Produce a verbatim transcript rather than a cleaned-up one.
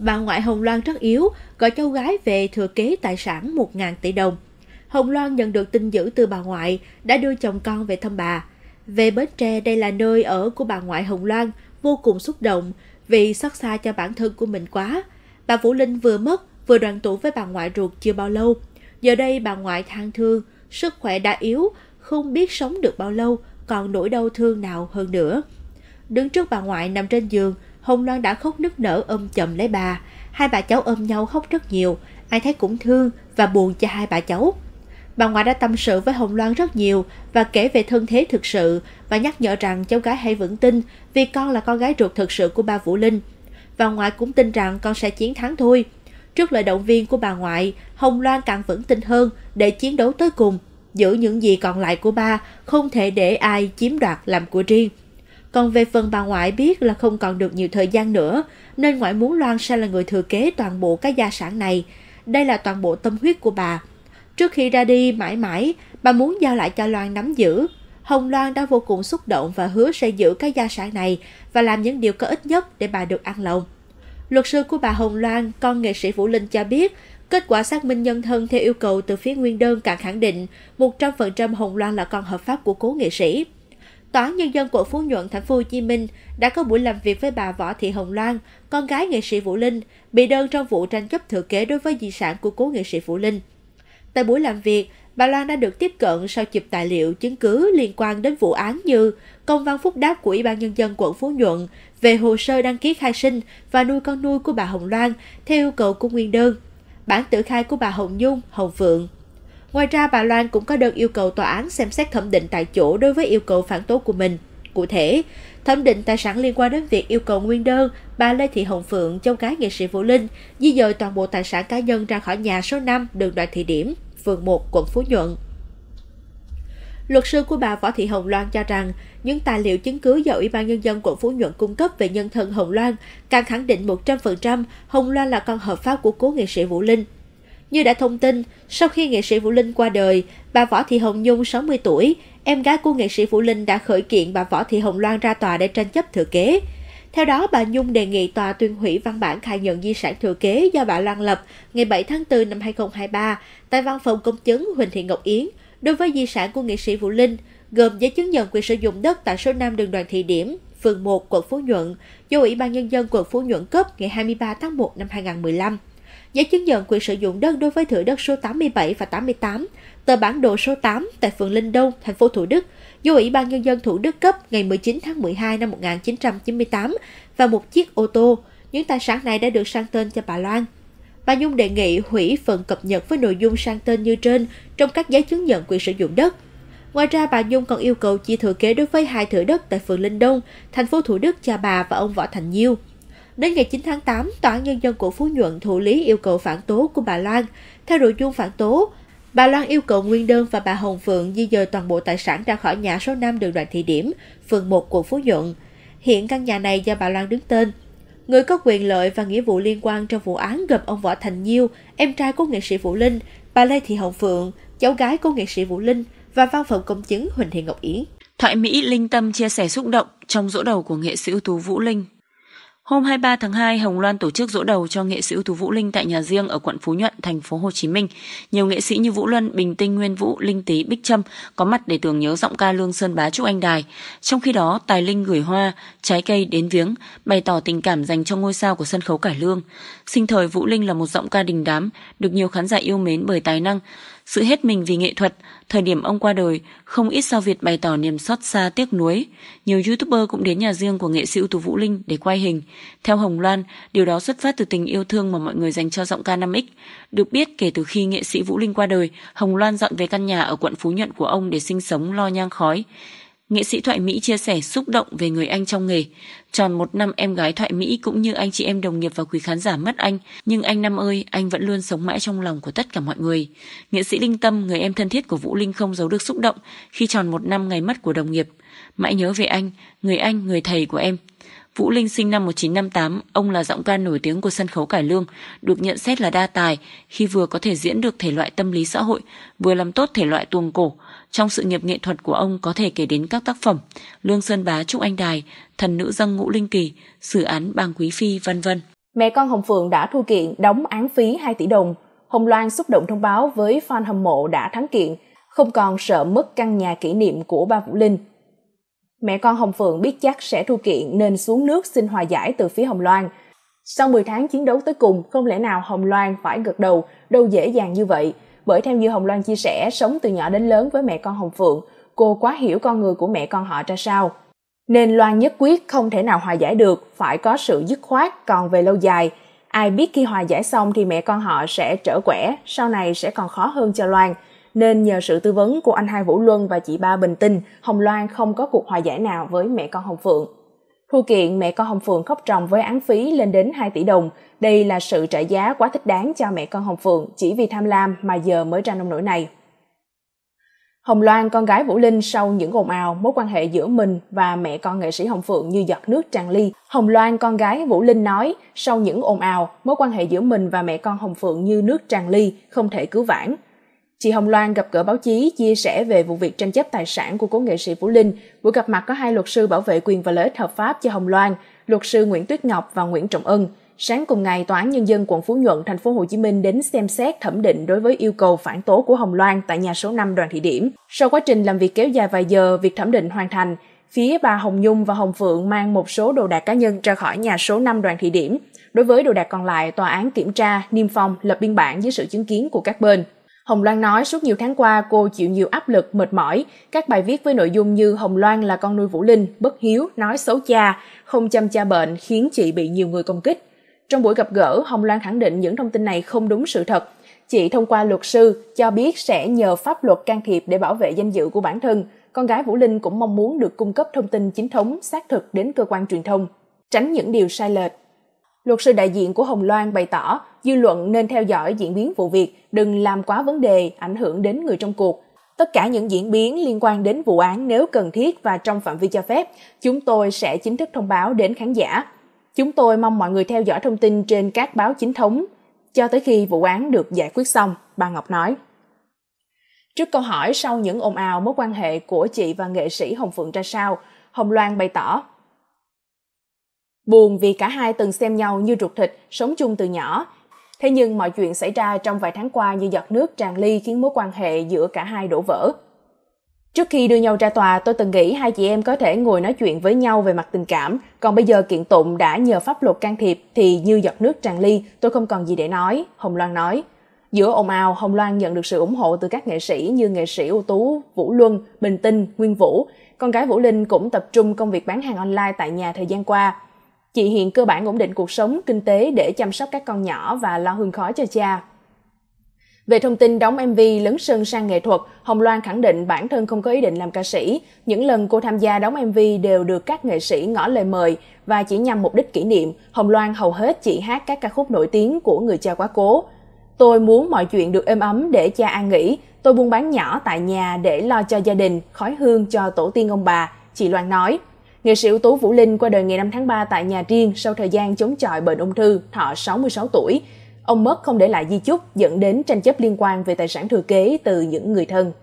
Bà ngoại Hồng Loan rất yếu, gọi cháu gái về thừa kế tài sản một nghìn tỷ đồng. Hồng Loan nhận được tin dữ từ bà ngoại, đã đưa chồng con về thăm bà. Về Bến Tre, đây là nơi ở của bà ngoại Hồng Loan, vô cùng xúc động vì xót xa cho bản thân của mình quá. Bà Vũ Linh vừa mất, vừa đoàn tụ với bà ngoại ruột chưa bao lâu. Giờ đây bà ngoại than thương, sức khỏe đã yếu, không biết sống được bao lâu, còn nỗi đau thương nào hơn nữa. Đứng trước bà ngoại nằm trên giường, Hồng Loan đã khóc nức nở ôm chầm lấy bà. Hai bà cháu ôm nhau khóc rất nhiều, ai thấy cũng thương và buồn cho hai bà cháu. Bà ngoại đã tâm sự với Hồng Loan rất nhiều và kể về thân thế thực sự và nhắc nhở rằng cháu gái hãy vững tin vì con là con gái ruột thực sự của bà Vũ Linh. Bà ngoại cũng tin rằng con sẽ chiến thắng thôi. Trước lời động viên của bà ngoại, Hồng Loan càng vững tin hơn để chiến đấu tới cùng. Giữ những gì còn lại của ba, không thể để ai chiếm đoạt làm của riêng. Còn về phần bà ngoại biết là không còn được nhiều thời gian nữa, nên ngoại muốn Loan sẽ là người thừa kế toàn bộ cái gia sản này. Đây là toàn bộ tâm huyết của bà. Trước khi ra đi mãi mãi, bà muốn giao lại cho Loan nắm giữ. Hồng Loan đã vô cùng xúc động và hứa sẽ giữ cái gia sản này và làm những điều có ích nhất để bà được an lòng. Luật sư của bà Hồng Loan, con nghệ sĩ Vũ Linh cho biết, kết quả xác minh nhân thân theo yêu cầu từ phía nguyên đơn càng khẳng định một trăm phần trăm Hồng Loan là con hợp pháp của cố nghệ sĩ. Tòa án Nhân dân quận Phú Nhuận, thành phố Hồ Chí Minh đã có buổi làm việc với bà Võ Thị Hồng Loan, con gái nghệ sĩ Vũ Linh, bị đơn trong vụ tranh chấp thừa kế đối với di sản của cố nghệ sĩ Vũ Linh. Tại buổi làm việc, bà Loan đã được tiếp cận sau chụp tài liệu chứng cứ liên quan đến vụ án như công văn phúc đáp của Ủy ban Nhân dân quận Phú Nhuận về hồ sơ đăng ký khai sinh và nuôi con nuôi của bà Hồng Loan theo yêu cầu của nguyên đơn, bản tự khai của bà Hồng Nhung, Hồng Phượng. Ngoài ra, bà Loan cũng có đơn yêu cầu tòa án xem xét thẩm định tại chỗ đối với yêu cầu phản tố của mình. Cụ thể, thẩm định tài sản liên quan đến việc yêu cầu nguyên đơn bà Lê Thị Hồng Phượng, cháu gái nghệ sĩ Vũ Linh, di dời toàn bộ tài sản cá nhân ra khỏi nhà số năm đường Đoàn Thị Điểm, phường một, quận Phú Nhuận. Luật sư của bà Võ Thị Hồng Loan cho rằng những tài liệu chứng cứ do Ủy ban Nhân dân quận Phú Nhuận cung cấp về nhân thân Hồng Loan càng khẳng định một trăm phần trăm Hồng Loan là con hợp pháp của cố nghệ sĩ Vũ Linh. Như đã thông tin, sau khi nghệ sĩ Vũ Linh qua đời, bà Võ Thị Hồng Nhung sáu mươi tuổi, em gái của nghệ sĩ Vũ Linh đã khởi kiện bà Võ Thị Hồng Loan ra tòa để tranh chấp thừa kế. Theo đó, bà Nhung đề nghị tòa tuyên hủy văn bản khai nhận di sản thừa kế do bà Loan lập ngày bảy tháng tư năm hai nghìn không trăm hai mươi ba tại văn phòng công chứng Huỳnh Thị Ngọc Yến đối với di sản của nghệ sĩ Vũ Linh, gồm giấy chứng nhận quyền sử dụng đất tại số năm đường Đoàn Thị Điểm, phường một, quận Phú Nhuận, do Ủy ban Nhân dân quận Phú Nhuận cấp ngày hai mươi ba tháng một năm hai nghìn không trăm mười lăm. Giấy chứng nhận quyền sử dụng đất đối với thửa đất số tám mươi bảy và tám mươi tám, tờ bản đồ số tám tại phường Linh Đông, thành phố Thủ Đức, do Ủy ban Nhân dân Thủ Đức cấp ngày mười chín tháng mười hai năm một nghìn chín trăm chín mươi tám và một chiếc ô tô. Những tài sản này đã được sang tên cho bà Loan. Bà Nhung đề nghị hủy phần cập nhật với nội dung sang tên như trên trong các giấy chứng nhận quyền sử dụng đất. Ngoài ra, bà Nhung còn yêu cầu chia thừa kế đối với hai thửa đất tại phường Linh Đông, thành phố Thủ Đức cho bà và ông Võ Thành Nhiêu. Đến ngày chín tháng tám, Tòa án Nhân dân quận Phú Nhuận thụ lý yêu cầu phản tố của bà Loan. Theo nội dung phản tố, bà Loan yêu cầu nguyên đơn và bà Hồng Phượng di dời toàn bộ tài sản ra khỏi nhà số năm đường Đoàn Thị Điểm, phường một, quận Phú Nhuận. Hiện căn nhà này do bà Loan đứng tên. Người có quyền lợi và nghĩa vụ liên quan trong vụ án gồm ông Võ Thành Nhiêu, em trai của nghệ sĩ Vũ Linh, bà Lê Thị Hồng Phượng, cháu gái của nghệ sĩ Vũ Linh và văn phòng công chứng Huỳnh Thị Ngọc Yến. Thoại Mỹ Linh Tâm chia sẻ xúc động trong giỗ đầu của nghệ sĩ ưu tú Vũ Linh. Hôm hai mươi ba tháng hai, Hồng Loan tổ chức giỗ đầu cho nghệ sĩ ưu tú Vũ Linh tại nhà riêng ở quận Phú Nhuận, thành phố Hồ Chí Minh. Nhiều nghệ sĩ như Vũ Luân, Bình Tinh, Nguyên Vũ, Linh Tý, Bích Trâm có mặt để tưởng nhớ giọng ca Lương Sơn Bá Trúc Anh Đài. Trong khi đó, Tài Linh gửi hoa, trái cây đến viếng, bày tỏ tình cảm dành cho ngôi sao của sân khấu cải lương. Sinh thời, Vũ Linh là một giọng ca đình đám, được nhiều khán giả yêu mến bởi tài năng, sự hết mình vì nghệ thuật. Thời điểm ông qua đời, không ít sao Việt bày tỏ niềm xót xa tiếc nuối. Nhiều YouTuber cũng đến nhà riêng của nghệ sĩ ưu tú Vũ Linh để quay hình. Theo Hồng Loan, điều đó xuất phát từ tình yêu thương mà mọi người dành cho giọng ca năm X. Được biết, kể từ khi nghệ sĩ Vũ Linh qua đời, Hồng Loan dọn về căn nhà ở quận Phú Nhuận của ông để sinh sống lo nhang khói. Nghệ sĩ Thoại Mỹ chia sẻ xúc động về người anh trong nghề. Tròn một năm em gái Thoại Mỹ cũng như anh chị em đồng nghiệp và quý khán giả mất anh, nhưng anh Năm ơi, anh vẫn luôn sống mãi trong lòng của tất cả mọi người. Nghệ sĩ Linh Tâm, người em thân thiết của Vũ Linh không giấu được xúc động khi tròn một năm ngày mất của đồng nghiệp. Mãi nhớ về anh, người anh, người thầy của em. Vũ Linh sinh năm một nghìn chín trăm năm mươi tám, ông là giọng ca nổi tiếng của sân khấu cải lương, được nhận xét là đa tài khi vừa có thể diễn được thể loại tâm lý xã hội, vừa làm tốt thể loại tuồng cổ. Trong sự nghiệp nghệ thuật của ông có thể kể đến các tác phẩm Lương Sơn Bá Trúc Anh Đài, Thần Nữ Dâng Ngũ Linh Kỳ, Xử Án Bàng Quý Phi, vân vân. Mẹ con Hồng Phượng đã thua kiện đóng án phí hai tỷ đồng. Hồng Loan xúc động thông báo với fan hâm mộ đã thắng kiện, không còn sợ mất căn nhà kỷ niệm của ba Vũ Linh. Mẹ con Hồng Phượng biết chắc sẽ thua kiện nên xuống nước xin hòa giải từ phía Hồng Loan. Sau mười tháng chiến đấu tới cùng, không lẽ nào Hồng Loan phải gật đầu, đâu dễ dàng như vậy. Bởi theo như Hồng Loan chia sẻ, sống từ nhỏ đến lớn với mẹ con Hồng Phượng, cô quá hiểu con người của mẹ con họ ra sao. Nên Loan nhất quyết không thể nào hòa giải được, phải có sự dứt khoát, còn về lâu dài. Ai biết khi hòa giải xong thì mẹ con họ sẽ trở quẻ, sau này sẽ còn khó hơn cho Loan. Nên nhờ sự tư vấn của anh hai Vũ Luân và chị ba Bình Tinh, Hồng Loan không có cuộc hòa giải nào với mẹ con Hồng Phượng. Thua kiện, mẹ con Hồng Phượng khóc ròng với án phí lên đến hai tỷ đồng. Đây là sự trả giá quá thích đáng cho mẹ con Hồng Phượng chỉ vì tham lam mà giờ mới ra nông nỗi này. Hồng Loan, con gái Vũ Linh, sau những ồn ào, mối quan hệ giữa mình và mẹ con nghệ sĩ Hồng Phượng như giọt nước tràn ly. Hồng Loan, con gái Vũ Linh nói, sau những ồn ào, mối quan hệ giữa mình và mẹ con Hồng Phượng như nước tràn ly, không thể cứu vãn. Chị Hồng Loan gặp gỡ báo chí chia sẻ về vụ việc tranh chấp tài sản của cố nghệ sĩ Vũ Linh. Buổi gặp mặt có hai luật sư bảo vệ quyền và lợi ích hợp pháp cho Hồng Loan, luật sư Nguyễn Tuyết Ngọc và Nguyễn Trọng Ân. Sáng cùng ngày, Tòa án Nhân dân quận Phú Nhuận, thành phố Hồ Chí Minh đến xem xét thẩm định đối với yêu cầu phản tố của Hồng Loan tại nhà số năm Đoàn Thị Điểm. Sau quá trình làm việc kéo dài vài giờ, việc thẩm định hoàn thành. Phía bà Hồng Nhung và Hồng Phượng mang một số đồ đạc cá nhân ra khỏi nhà số năm Đoàn Thị Điểm. Đối với đồ đạc còn lại, tòa án kiểm tra, niêm phong, lập biên bản dưới sự chứng kiến của các bên. Hồng Loan nói suốt nhiều tháng qua cô chịu nhiều áp lực, mệt mỏi. Các bài viết với nội dung như Hồng Loan là con nuôi Vũ Linh, bất hiếu, nói xấu cha, không chăm cha bệnh khiến chị bị nhiều người công kích. Trong buổi gặp gỡ, Hồng Loan khẳng định những thông tin này không đúng sự thật. Chị thông qua luật sư cho biết sẽ nhờ pháp luật can thiệp để bảo vệ danh dự của bản thân. Con gái Vũ Linh cũng mong muốn được cung cấp thông tin chính thống, xác thực đến cơ quan truyền thông, tránh những điều sai lệch. Luật sư đại diện của Hồng Loan bày tỏ, dư luận nên theo dõi diễn biến vụ việc, đừng làm quá vấn đề, ảnh hưởng đến người trong cuộc. Tất cả những diễn biến liên quan đến vụ án nếu cần thiết và trong phạm vi cho phép, chúng tôi sẽ chính thức thông báo đến khán giả. Chúng tôi mong mọi người theo dõi thông tin trên các báo chính thống cho tới khi vụ án được giải quyết xong, bà Ngọc nói. Trước câu hỏi sau những ồn ào mối quan hệ của chị và nghệ sĩ Hồng Phượng ra sao, Hồng Loan bày tỏ. Buồn vì cả hai từng xem nhau như ruột thịt, sống chung từ nhỏ. Thế nhưng mọi chuyện xảy ra trong vài tháng qua như giọt nước tràn ly khiến mối quan hệ giữa cả hai đổ vỡ. Trước khi đưa nhau ra tòa, tôi từng nghĩ hai chị em có thể ngồi nói chuyện với nhau về mặt tình cảm. Còn bây giờ kiện tụng đã nhờ pháp luật can thiệp thì như giọt nước tràn ly, tôi không còn gì để nói, Hồng Loan nói. Giữa ồn ào, Hồng Loan nhận được sự ủng hộ từ các nghệ sĩ như nghệ sĩ ưu tú Vũ Luân, Bình Tinh, Nguyên Vũ. Con gái Vũ Linh cũng tập trung công việc bán hàng online tại nhà thời gian qua. Chị hiện cơ bản ổn định cuộc sống, kinh tế để chăm sóc các con nhỏ và lo hương khói cho cha. Về thông tin đóng em vê lấn sân sang nghệ thuật, Hồng Loan khẳng định bản thân không có ý định làm ca sĩ. Những lần cô tham gia đóng em vê đều được các nghệ sĩ ngỏ lời mời và chỉ nhằm mục đích kỷ niệm. Hồng Loan hầu hết chỉ hát các ca khúc nổi tiếng của người cha quá cố. Tôi muốn mọi chuyện được êm ấm để cha an nghỉ. Tôi buôn bán nhỏ tại nhà để lo cho gia đình, khói hương cho tổ tiên ông bà, chị Loan nói. Nghệ sĩ ưu tú Vũ Linh qua đời ngày năm tháng ba tại nhà riêng sau thời gian chống chọi bệnh ung thư, thọ sáu mươi sáu tuổi. Ông mất không để lại di chúc dẫn đến tranh chấp liên quan về tài sản thừa kế từ những người thân.